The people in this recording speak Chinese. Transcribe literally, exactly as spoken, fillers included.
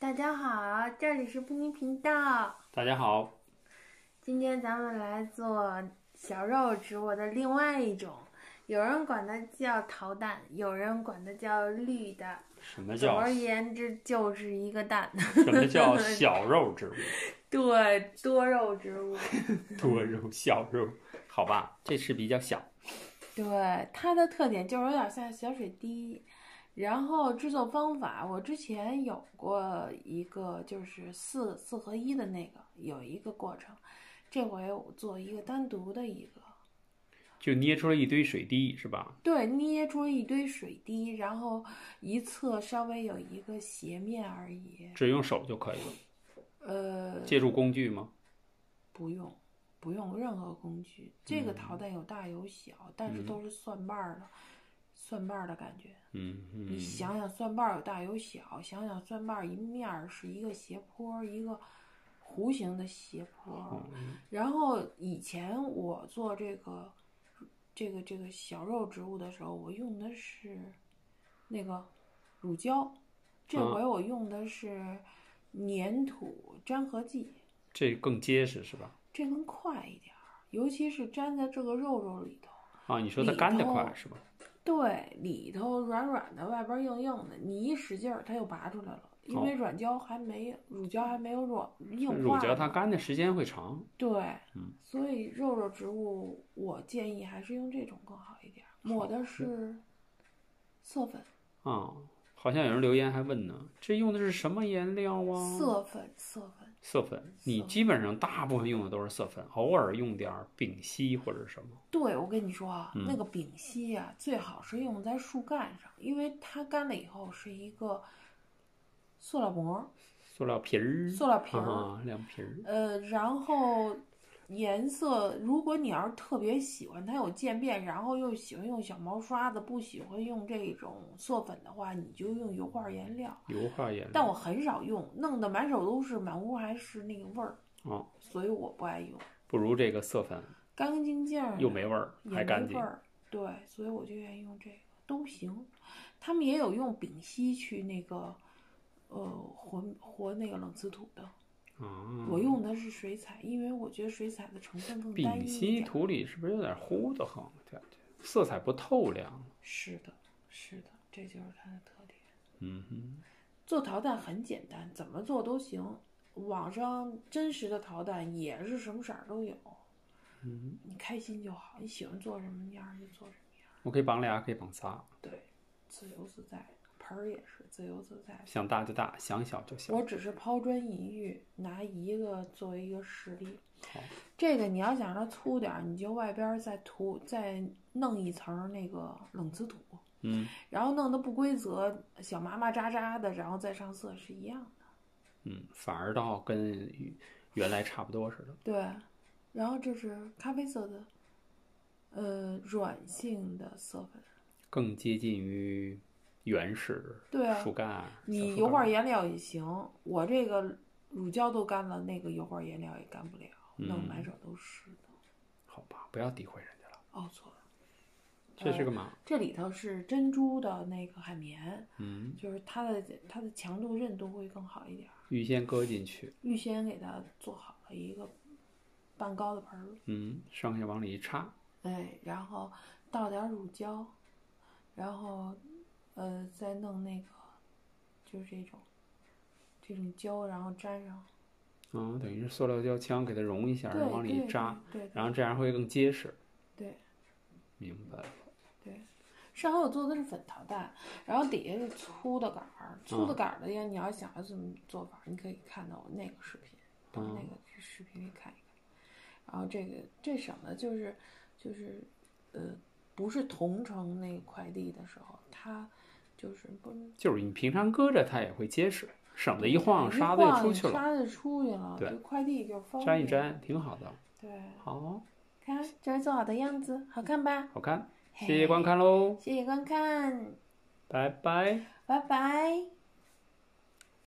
大家好，这里是布尼频道。 大家好， 今天咱们来做小肉植物的另外一种，有人管它叫桃蛋，有人管它叫绿蛋。 什么叫？ 总而言之，就是一个蛋。 什么叫小肉植物？ 对，多肉植物。 多肉小肉，好吧，这是比较小。 对，它的特点就是有点像小水滴。然后制作方法，我之前有过一个就是四四合一的那个，有一个过程。这回我做一个单独的一个， 就捏出了一堆水滴是吧？ 对，捏出一堆水滴，然后一侧稍微有一个斜面而已。 只用手就可以了。 呃， 借助工具吗？ 不用，不用任何工具。这个桃蛋有大有小，嗯、但是都是蒜瓣的。蒜瓣的感觉， 嗯嗯， 你想想蒜瓣有大有小，想想蒜瓣一面是一个斜坡，一个弧形的斜坡。 嗯、 然后以前我做这个这个这个小肉植物的时候，我用的是那个乳胶，这回我用的是粘土粘合剂， 这更结实是吧？ 这更快一点，尤其是粘在这个肉肉里头。 啊，你说它干得快是吧？ 对，里头软软的，外边硬硬的，你一使劲儿，它又拔出来了，因为软胶还没有，乳胶还没有软硬化。 乳胶它干的时间会长。 对， 嗯， 所以肉肉植物我建议还是用这种更好一点。抹的是色粉。 啊，好像有人留言还问呢，这用的是什么颜料啊？ 色粉，色粉。 色粉，你基本上大部分用的都是色粉，偶尔用点丙烯或者什么。 对，我跟你说啊， 嗯、 那个丙烯啊，最好是用在树干上，因为它干了以后是一个塑料膜、 塑料皮儿、 塑料皮儿、 啊、亮皮儿。 呃，然后颜色，如果你要是特别喜欢它有渐变，然后又喜欢用小毛刷子，不喜欢用这种色粉的话，你就用油画颜料。 油画颜料， 但我很少用，弄得满手都是，满屋还是那个味儿。 哦， 所以我不爱用。 不如这个色粉， 干干净净， 又没味儿，还干净。 对，所以我就愿意用这个，都行。他们也有用丙烯去那个，呃，活活那个冷瓷土的。 哦， 我用的是水彩，因为我觉得水彩的成分更单一一点。 丙烯土里是不是有点糊的慌？对对，色彩不透亮。 是的，是的，这就是它的特点。 嗯哼， 做桃蛋很简单，怎么做都行。网上真实的桃蛋也是什么色儿都有。 嗯， 你开心就好，你喜欢做什么样就做什么样。 我可以绑俩，可以绑仨。 对，自由自在。盆儿也是自由自在， 想大就大，想小就小。 我只是抛砖引玉，拿一个作为一个实例。 好， 这个你要想让它粗点，你就外边再涂再弄一层那个冷瓷土， 嗯， 然后弄得不规则，小麻麻渣渣的，然后再上色是一样的。 嗯，反而倒跟原来差不多似的。 对，然后这是咖啡色的，呃，软性的色粉， 更接近于原始对啊， 树干。 你油画颜料也行，我这个乳胶都干了，那个油画颜料也干不了， 嗯、 弄满手都是的。 好吧，不要诋毁人家了。 哦，错了， 这是个嘛、 呃？这里头是珍珠的那个海绵， 嗯， 就是它的它的强度韧度会更好一点。 预先搁进去， 预先给它做好了一个半高的盆儿， 嗯，剩下往里一插， 哎，然后倒点乳胶，然后。呃，再弄那个，就是这种，这种胶，然后粘上。 嗯，等于是塑料胶枪给它融一下，然后往里一扎， 对， 对， 对， 对， 然后这样会更结实。 对， 明白了。 对，上回我做的是粉桃蛋，然后底下是粗的杆儿，粗的杆儿的呀，你要想要这么做法，你可以看到我那个视频，到那个视频里看一看。然后这个这省的就是就是呃，不是同城那个快递的时候，它。就是不， 就是你平常搁着它也会结实，省得一晃沙子就出去了， 沙子出去了， 对， 快递就方便， 粘一粘挺好的。 对， 好， 看这是做好的样子，好看吧？ 好看，谢谢观看喽， 谢谢观看， 拜拜， 拜拜。